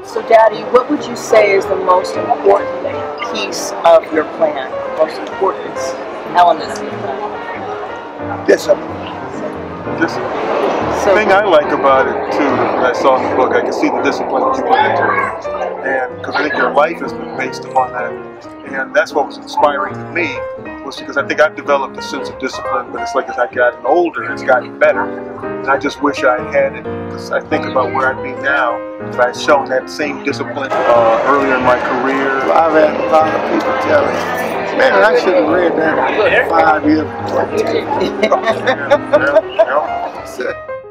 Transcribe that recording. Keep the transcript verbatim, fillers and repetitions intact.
So, Daddy, what would you say is the most important piece of your plan? Most important element of your plan? Discipline. Discipline. So, The thing I like about it too, that I saw in the book, I can see the discipline you put into it, and because I think your life has been based upon that, and that's what was inspiring to me, was because I think I've developed a sense of discipline, but it's like as I gotten older, it's gotten better, and I just wish I had it, because I think about where I'd be now if I had shown that same discipline uh, earlier in my career. I've had a lot of people tell me, man, I should have read that five years ago. Yeah, yeah, yeah. That's it.